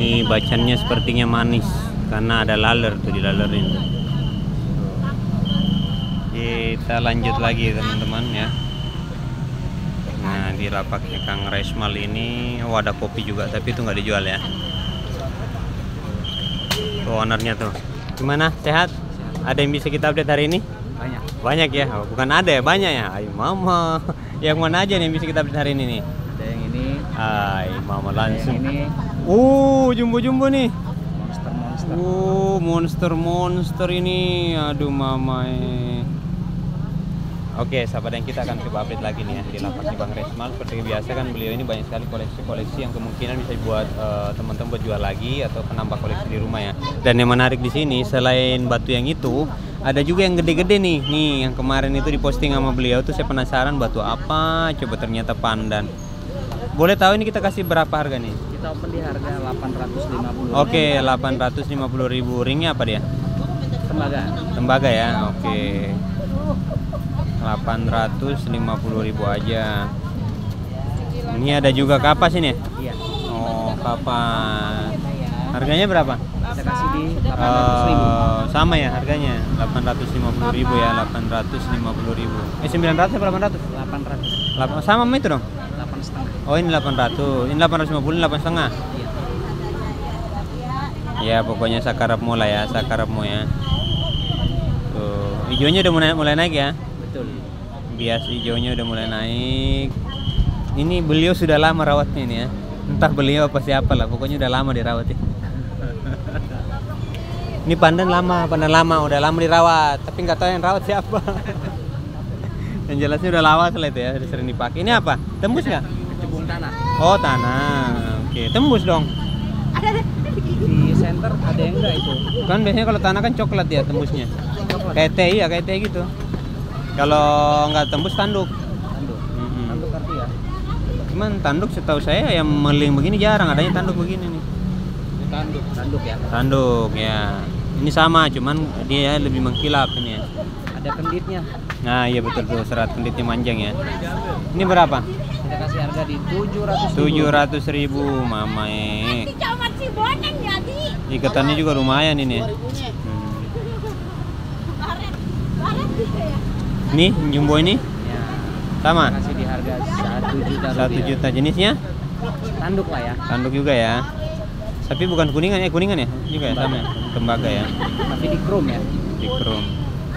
Ini bacannya sepertinya manis karena ada laler tuh, di lalerin tuh. Kita lanjut lagi teman-teman ya. Nah, di lapaknya Kang Resmal ini ada kopi juga, tapi itu nggak dijual ya. Tuh ownernya tuh. Gimana? Sehat? Ada yang bisa kita update hari ini? Banyak. Banyak ya? Oh, bukan ada ya, banyak ya. Ayo mama. Yang mana aja nih yang bisa kita update hari ini nih? Ada yang ini. Ayo mama langsung. Yang ini. Jumbo-jumbo nih. Monster. Monster ini. Aduh mama. Oke, sahabat, yang kita akan coba update lagi nih ya di lapaknya Bang Resmal. Seperti biasa kan beliau ini banyak sekali koleksi-koleksi yang kemungkinan bisa buat teman-teman buat jual lagi atau penambah koleksi di rumah ya. Dan yang menarik di sini selain batu yang itu, ada juga yang gede-gede nih. Nih, yang kemarin itu diposting sama beliau tuh, saya penasaran batu apa. Coba ternyata pandan. Boleh tahu ini kita kasih berapa harga nih? Kita open di harga 850. Oke, 850.000. Ringnya apa dia? Tembaga. Tembaga ya. Oke. 850.000 aja. Ini ada juga kapas ini ya? Iya. Oh, kapas. Harganya berapa? Kita kasih di 800.000. Sama ya harganya, 850.000 ya, 850.000. 900 atau 800? 800. Sama itu dong? 8,5. Oh, ini 800. Ini 850, ini 8,5. Iya. Ya, pokoknya sakarapmu lah ya, sakarapmu ya. Tuh, hijaunya udah mulai naik ya. Betul. Bias hijaunya udah mulai naik. Ini beliau sudah lama rawatnya ini ya. Entah beliau apa siapa lah, pokoknya udah lama dirawat ya. Ini pandan lama, udah lama dirawat, tapi nggak tahu yang rawat siapa. Yang jelasnya udah lawas lah itu ya, udah sering dipakai. Ini apa? Tembus nggak? Kecebung tanah. Oh, tanah. Oke, tembus dong. Di center ada yang enggak itu? Kan biasanya kalau tanah kan coklat ya tembusnya. Kayak teh ya, kayak teh gitu. Kalau nggak tembus tanduk. Tanduk. Tanduk arti ya. Cuman tanduk setahu saya yang meling begini jarang adanya tanduk begini nih. Ini tanduk ya. Tanduk ya. Ini sama, cuman dia lebih mengkilap ini ya. Ada kenditnya. Nah iya betul tuh, serat kenditnya manjang ya. Ini berapa? Kita kasih harga di 700.000. 700.000 mama Ikatannya juga lumayan ini ya. Nih jumbo ini Ya. sama? Kita kasih di harga 1 juta. 1 juta. Jenisnya? Tanduk lah ya. Tanduk juga ya. Tapi bukan kuningan ya, kuningan ya? Juga ya, sama ya? Tembaga ya. Tapi di chrome ya. Di chrome.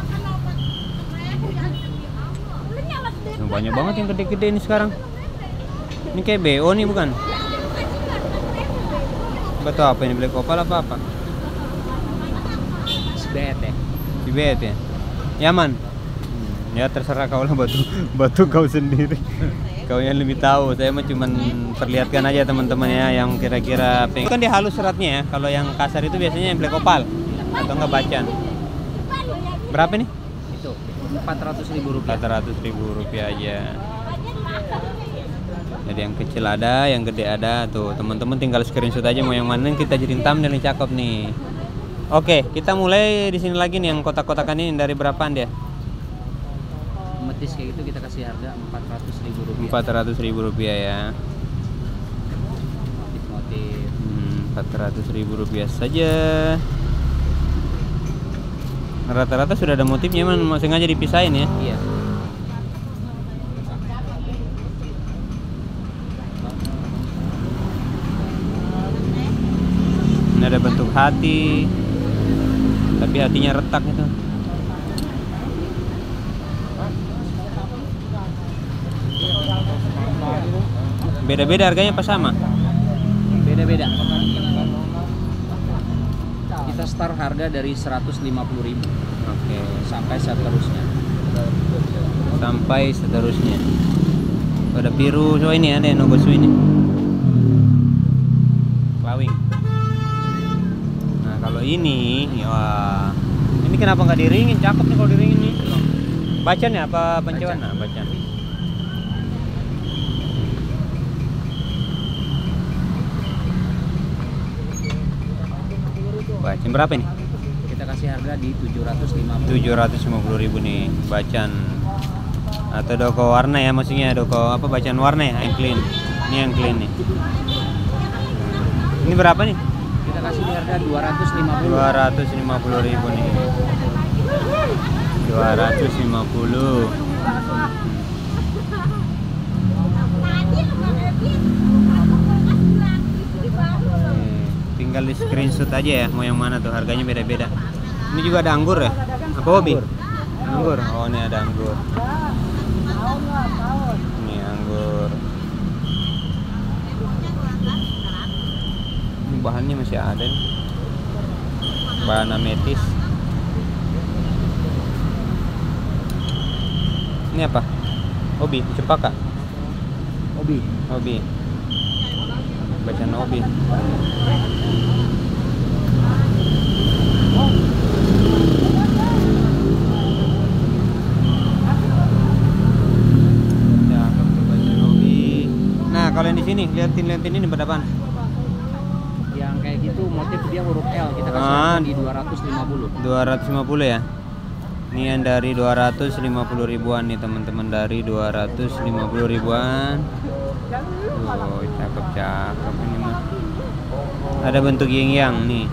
Nah, banyak banget yang gede-gede ini sekarang. Ini kayak BO nih bukan? Batu apa ini? Black opal apa? Sibet ya. Tibet ya? Yaman? Ya terserah kau lah, batu kau sendiri. Kau yang lebih tahu. Saya mah cuman perlihatkan aja teman-teman ya yang kira-kira pengen. Kan dia halus seratnya ya. Kalau yang kasar itu biasanya yang black opal atau enggak bacan. Berapa nih? Itu 400.000 rupiah. 400.000 rupiah aja. Jadi yang kecil ada, yang gede ada. Tuh teman-teman tinggal screenshot aja mau yang mana, kita jadiin thumbnail nih, cakep nih. Oke, kita mulai di sini lagi nih yang kotak-kotakan ini. Dari berapaan dia? Metis kayak gitu kita kasih harga 400.000 rupiah. 400.000 rupiah ya. Motif. 400.000 rupiah saja. Rata-rata sudah ada motifnya, memang sengaja dipisahin ya. Iya. Ini ada bentuk hati, tapi hatinya retak itu. Beda-beda harganya apa sama? Beda-beda. Kita start harga dari 150.000. Oke. Sampai seterusnya. Sampai seterusnya. Ada biru, so ini ada yang nogosu ini. Klawing. Nah kalau ini, wah, ini kenapa nggak diringin? Cakep nih kalau diringin nih. Bacan ya apa pancawan? Nah, bacan. Bacan berapa ini? Kita kasih harga di 750. 750.000 nih bacan. Atau doko warna ya, maksudnya doko apa, bacan warna ya, yang clean. Ini yang clean nih. Ini berapa nih? Kita kasih di harga 250. 250.000 nih. 250. Tinggal di screenshot aja ya, mau yang mana tuh, harganya beda-beda. Ini juga ada anggur ya? Apa hobi? Anggur. Oh, ini ada anggur. Ini anggur. Ini bahannya masih ada nih. Bahan ametis. Ini apa? Hobi, cempaka. Hobi. Hobi. Bacaan hobi. Nah, kalau yang di sini liatin ini berapaan? Yang kayak gitu motif dia huruf L, kita kasih harga di 250. 250 ya. Ini yang dari 250 ribuan nih teman-teman, dari 250 ribuan. Oh, cakep ini mah. Ada bentuk yin-yang nih.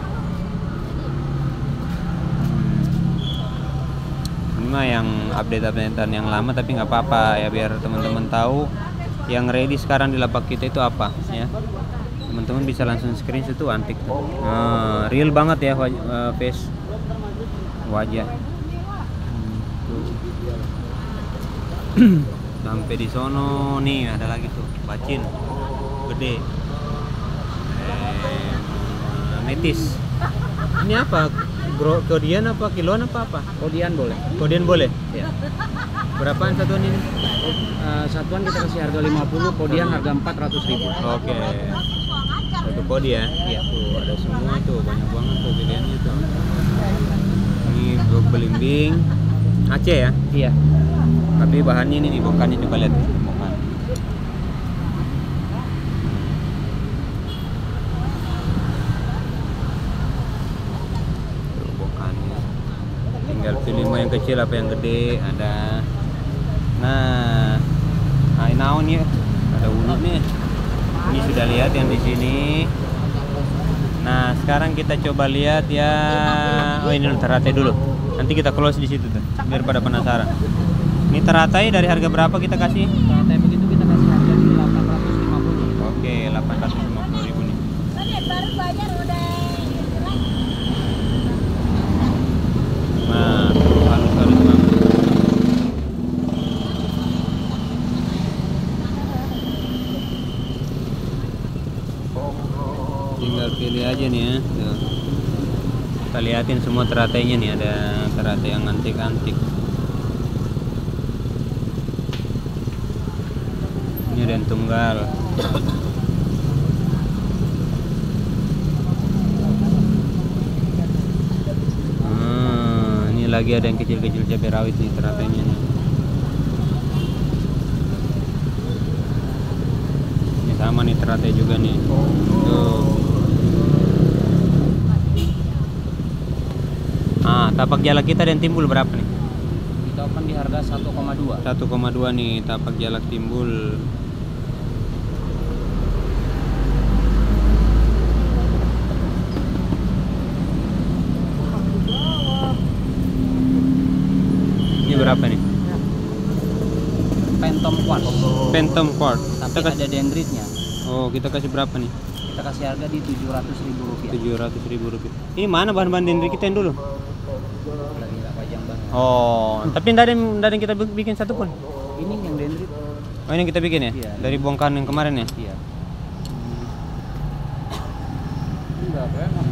Ini mah yang update-updatean yang lama, tapi nggak apa-apa ya, biar teman-teman tahu yang ready sekarang di lapak kita itu apa ya. Teman-teman bisa langsung screenshot tuh, antik tuh. Nah, real banget ya face wajah. Sampai di sono nih ada lagi tuh bacin gede, metis. Ini apa? Kodian apa kiloan apa? Kodian boleh. Kodian boleh. Ya. Berapaan satuan ini? Satuan kita kasih harga 50, kodian harga 400.000. Oke. Satu kodi ya? Iya. Tuh ada semua tuh, banyak banget tuh pilihannya tuh. Ini belimbing Aceh ya? Iya. Tapi bahannya ini nih, bokannya coba lihat bokan. Tuh bokannya. Tinggal pilih mau yang kecil apa yang gede, ada. Nah, naon ya? Ada ulut nih. Ini sudah lihat yang di sini. Nah, sekarang kita coba lihat ya. Oh, ini teratai dulu. Nanti kita close di situ tuh, biar pada penasaran. Ini teratai dari harga berapa kita kasih? Teratai begitu kita kasih harga di 850. Oke, 850.000 nih. Baru bayar udah. Nah, halus banget. Tinggal pilih aja nih ya. Tuh. Kita liatin semua teratainya nih, ada teratai yang antik-antik. Ini ada yang tunggal. Ini lagi ada yang kecil-kecil cabai rawit nih teratainya nih. Ini sama nih teratai juga nih. Tuh. Tapak jala kita dan timbul berapa nih? Kita open di harga 1,2. 1,2 nih tapak jalak timbul. Ini berapa nih? Phantom Quartz. Phantom Quartz. Tapi ada dendritnya. Oh, kita kasih berapa nih? Kita kasih harga di 700.000 rupiah. 700.000 rupiah. Ini mana bahan-bahan dendrit kita yang dulu? Lagi nggak pajang banget. Oh, tapi nggak ada yang kita bikin satu pun. Ini yang dendrit. Oh, ini yang kita bikin ya? Iya. Dari bongkahan yang kemarin ya? Iya. Enggak enak.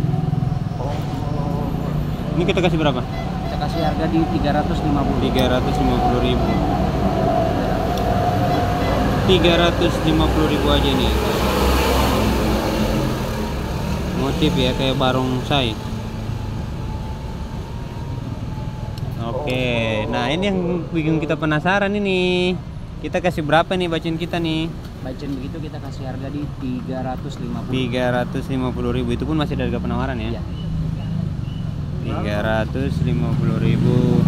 Ini kita kasih berapa? Kita kasih harga di 350. 350.000. 350.000 aja nih. Motif ya kayak barongsai. Oke, nah ini yang bikin kita penasaran ini. Kita kasih berapa nih bacin kita nih? Bacin begitu kita kasih harga di 350. 350.000, itu pun masih ada harga penawaran ya? Iya. 350.000.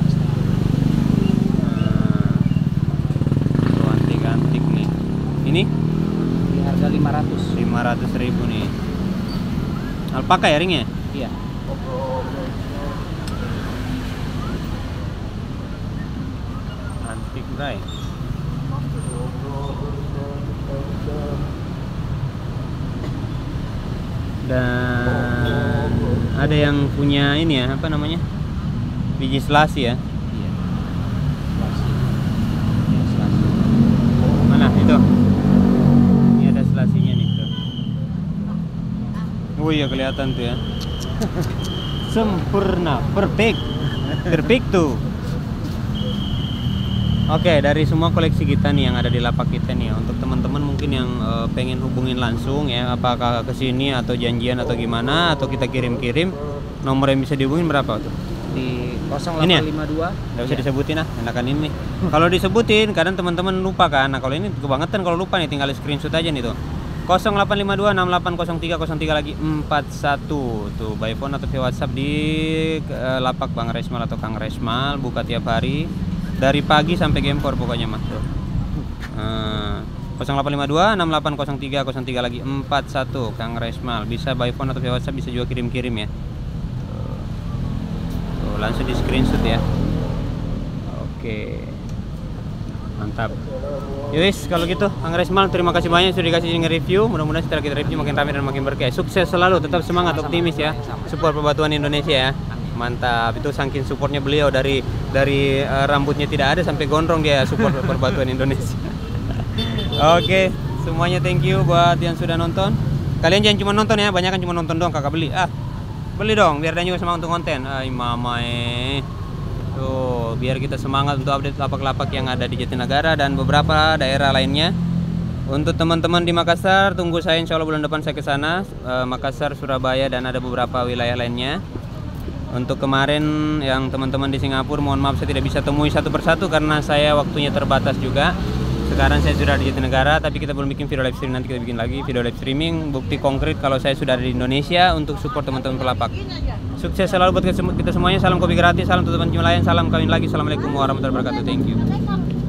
Tuh antik-antik nih. Ini Di harga 500. 500.000 nih. Alpaka ya ringnya? Iya. Antik, Bray. Dan ada yang punya ini ya, apa namanya? Biji selasi ya. Iya. Selasi. Iya, selasi. Mana itu? Ini ada selasinya nih tuh. Oh iya kelihatan tuh ya. Sempurna, perfect. Perfect tuh. Oke, dari semua koleksi kita nih yang ada di lapak kita nih ya, untuk teman-teman mungkin yang pengen hubungin langsung ya, apakah ke sini atau janjian atau gimana atau kita kirim-kirim, nomor yang bisa dihubungin berapa tuh? Di Ini ya? 0852. Nggak usah disebutin ah, enakan ini. Kalau disebutin kadang teman-teman lupa kan. Nah, kalau ini kebangetan kalau lupa nih tinggal screenshot aja nih tuh. 0852 6803 lagi 41 tuh by phone atau via WhatsApp di lapak Bang Resmal atau Kang Resmal, buka tiap hari dari pagi sampai gempor pokoknya mah tuh. 0852 6803 lagi 41 Kang Resmal, bisa by phone atau via WhatsApp, bisa juga kirim-kirim ya. Tuh, langsung di screenshot ya. Oke. Mantap. Yowis, kalau gitu Kang Resmal terima kasih banyak sudah dikasih nge-review. Mudah-mudahan setelah kita review makin ramai dan makin berkah. Sukses selalu, tetap semangat, optimis ya. Support Perbatuan Indonesia ya. Mantap. Itu saking supportnya beliau dari rambutnya tidak ada sampai gondrong dia support Perbatuan Indonesia. Oke, semuanya thank you buat yang sudah nonton. Kalian jangan cuma nonton ya, banyak kan cuma nonton doang, kakak beli. Beli dong biar dan juga semangat untuk konten. Mama Tuh, biar kita semangat untuk update lapak-lapak yang ada di Jatinegara dan beberapa daerah lainnya. Untuk teman-teman di Makassar, tunggu saya, insya Allah bulan depan saya ke sana. Makassar, Surabaya, dan ada beberapa wilayah lainnya. Untuk kemarin yang teman-teman di Singapura, mohon maaf saya tidak bisa temui satu persatu karena saya waktunya terbatas juga. Sekarang saya sudah di Jatinegara, tapi kita belum bikin video live streaming, nanti kita bikin lagi video live streaming bukti konkret kalau saya sudah ada di Indonesia untuk support teman-teman pelapak. Sukses selalu buat kita semuanya. Salam kopi gratis, salam untuk teman-teman lain, salam kawin lagi. Assalamualaikum warahmatullahi wabarakatuh. Thank you.